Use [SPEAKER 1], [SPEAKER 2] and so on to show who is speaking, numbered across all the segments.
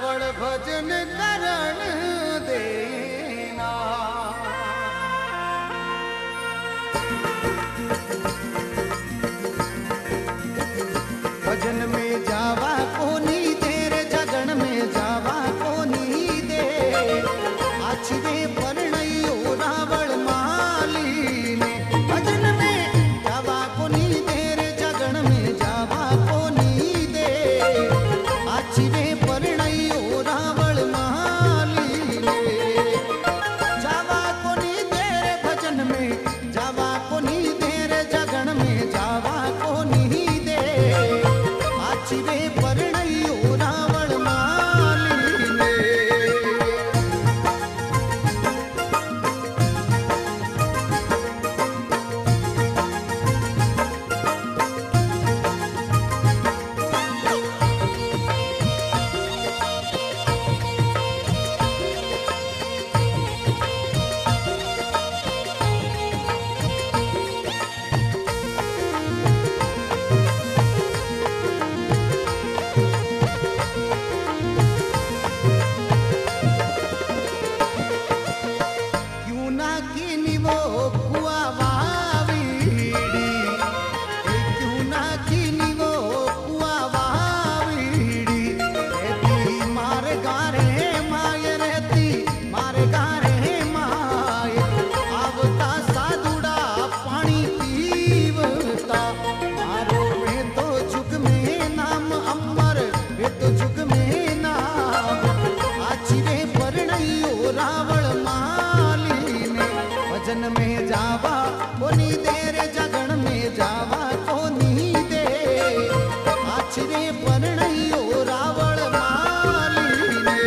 [SPEAKER 1] रावण भजन करण देना। भजन में जावा कोनी तेरे जगन में जावा कोनी दे। आछवे परणयो रावण माली ने। भजन में जावा कोनी तेरे जगन में जावा कोनी दे। आछवे परणयो रावण माली ने। जावा कोनी तेरे भजन में जावा कोनी तेरे जगन में जावा कोनी दे। आछवे परणयो रावण माली ने। क्यों ना कीनी वो कुआ वावीड़ी। क्यों ना कीनी वो कुआ वावीड़ी। रहती मारे गारे माय रहती मारे गारे माय। आवता साधुड़ा पानी पीवता। मारो वे तो जुग में नाम अमर वे तो जुग में नाम। आछवे परणयो रावण माली ने। भजन में जावा कोनी तेरे जगन में जावा कोनी दे। आछवे परणयो रावण माली ने।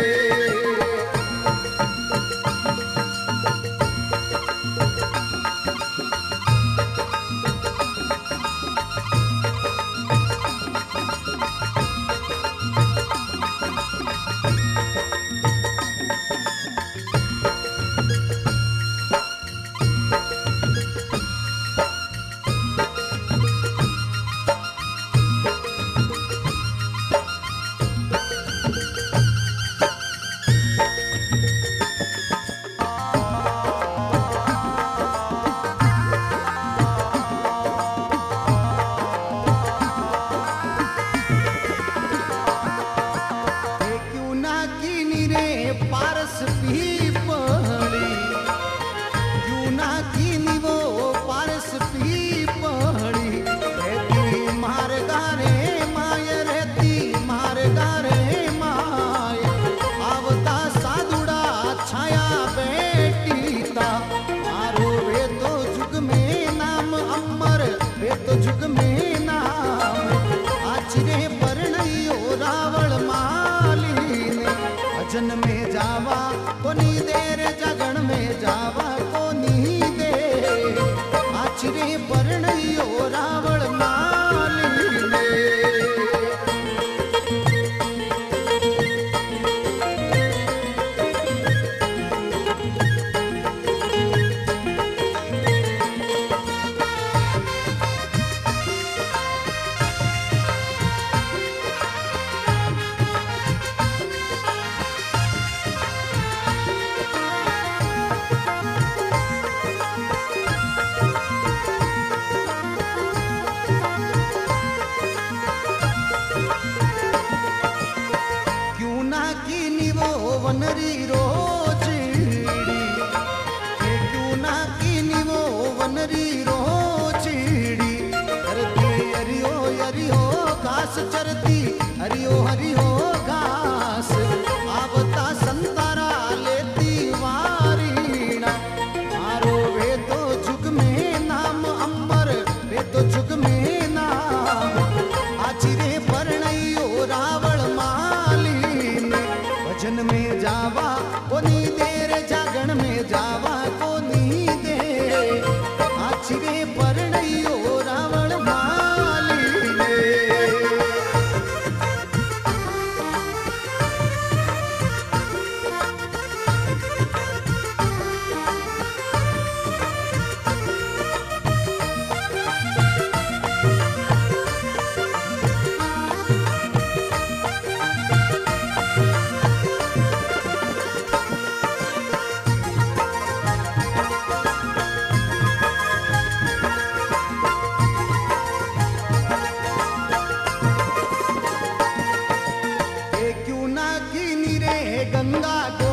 [SPEAKER 1] क्यों ना कीनी रे पारस पीपड़ी। क्यों ना कीनी वो पारस पीपड़ी। रहती मार गारे माय रहती मार गारे माय। आवता साधुड़ा छाया बेटीता। मारो वे तो जुग में नाम अमर वे तो जुग में नाम। आछवे परणयो रावण माली ने। भजन में जावा कोनी तेरे जगन में जावा कोनी दे। आछवे परणयो रावण माली ने। क्यों ना कीनी वो वनरी रोचड़ी। क्यों ना कीनी वो वनरी रोचड़ी। करती हरियो हरियो घास चरती हरियो हरियो घास। आवता संतारा लेती वारीना। मारो वे तो जुग में नाम अमर वे तो जुग में नाम। आछवे परणयो रावण माली ने। भजन में जावा कोनी तेरे जागण में जावा कोनी दे। आछवे परणयो रावण माली ने। रे गंगा